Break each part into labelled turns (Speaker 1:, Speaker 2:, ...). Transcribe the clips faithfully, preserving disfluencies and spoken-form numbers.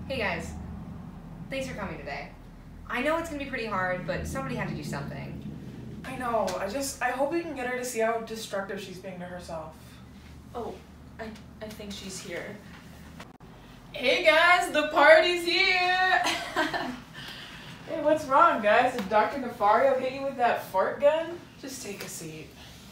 Speaker 1: Hey guys, thanks for coming today. I know it's gonna be pretty hard, but somebody had to do something.
Speaker 2: I know, I just, I hope we can get her to see how destructive she's being to herself.
Speaker 3: Oh, I, I think she's here. Hey guys, the party's here!
Speaker 2: Hey, what's wrong, guys? Did Doctor Nefario hit you with that fart gun? Just take a seat.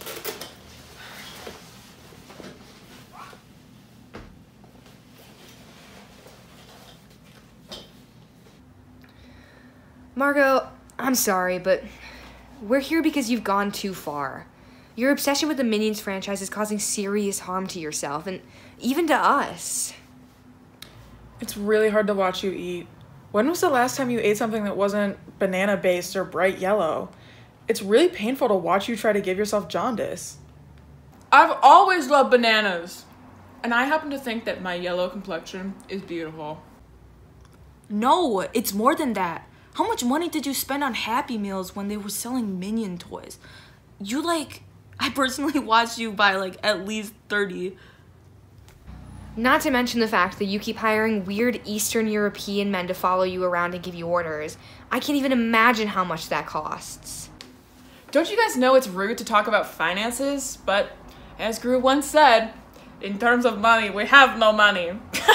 Speaker 1: Margot, I'm sorry, but we're here because you've gone too far. Your obsession with the Minions franchise is causing serious harm to yourself, and even to us.
Speaker 2: It's really hard to watch you eat. When was the last time you ate something that wasn't banana-based or bright yellow? It's really painful to watch you try to give yourself jaundice.
Speaker 3: I've always loved bananas, and I happen to think that my yellow complexion is beautiful.
Speaker 4: No, it's more than that. How much money did you spend on Happy Meals when they were selling Minion toys? You like, I personally watched you buy like at least thirty.
Speaker 1: Not to mention the fact that you keep hiring weird Eastern European men to follow you around and give you orders. I can't even imagine how much that costs.
Speaker 3: Don't you guys know it's rude to talk about finances? But as Gru once said, in terms of money, we have no money.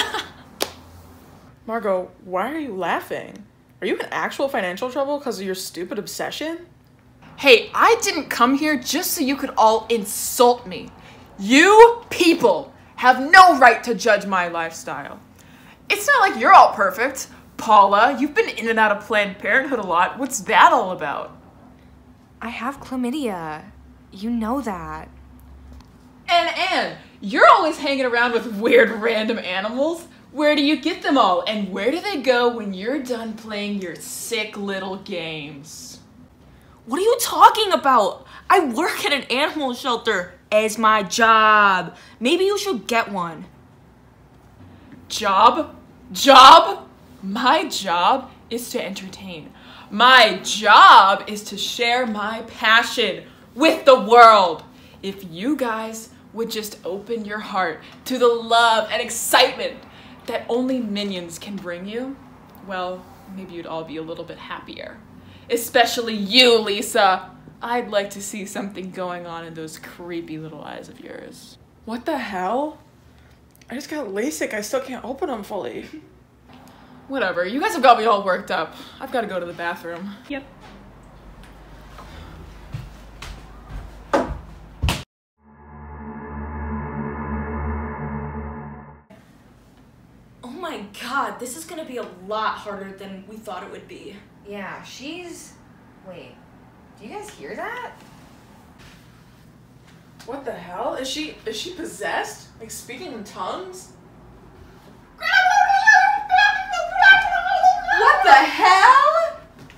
Speaker 2: Margot, why are you laughing? Are you in actual financial trouble because of your stupid obsession?
Speaker 3: Hey, I didn't come here just so you could all insult me. You people have no right to judge my lifestyle. It's not like you're all perfect. Paula, you've been in and out of Planned Parenthood a lot. What's that all about?
Speaker 1: I have chlamydia. You know that.
Speaker 3: And Anne, you're always hanging around with weird random animals. Where do you get them all? And where do they go when you're done playing your sick little games?
Speaker 4: What are you talking about? I work at an animal shelter as my job. Maybe you should get one.
Speaker 3: Job? Job? My job is to entertain. My job is to share my passion with the world. If you guys would just open your heart to the love and excitement that only Minions can bring you, well, maybe you'd all be a little bit happier. Especially you, Lisa. I'd like to see something going on in those creepy little eyes of yours.
Speaker 2: What the hell? I just got LASIK. I still can't open them fully.
Speaker 3: Whatever. You guys have got me all worked up. I've got to go to the bathroom.
Speaker 4: Yep. Oh my god, this is gonna be a lot harder than we thought it would be.
Speaker 1: Yeah, she's... Wait, do you guys hear that?
Speaker 2: What the hell? Is she, is she possessed? Like speaking in tongues?
Speaker 3: What the hell?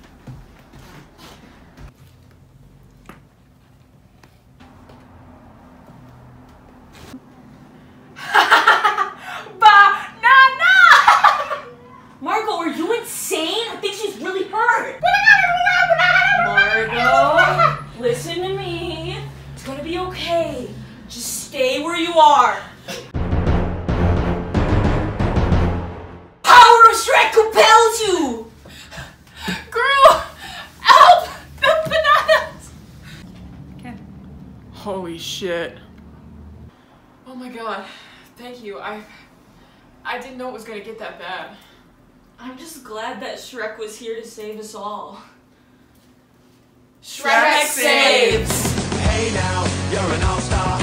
Speaker 3: Banana!
Speaker 4: Margot, are you insane? I think she's really hurt. Margot, listen to me. It's gonna be okay. Just stay where you are. Power of Shrek compels you!
Speaker 3: Gru! Help! The bananas!
Speaker 4: Okay.
Speaker 2: Holy shit.
Speaker 3: Oh my god. Thank you. I I didn't know it was gonna get that bad.
Speaker 4: I'm just glad that Shrek was here to save us all.
Speaker 3: Shrek saves!
Speaker 5: Hey now, you're an all-star.